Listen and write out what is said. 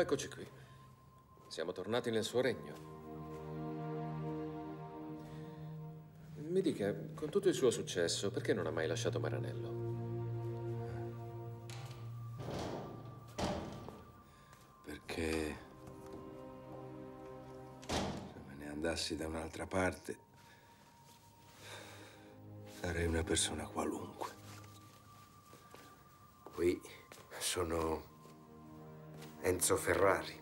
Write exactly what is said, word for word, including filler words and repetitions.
Eccoci qui. Siamo tornati nel suo regno. Mi dica, con tutto il suo successo, perché non ha mai lasciato Maranello? Perché se me ne andassi da un'altra parte sarei una persona qualunque. Qui sono Enzo Ferrari.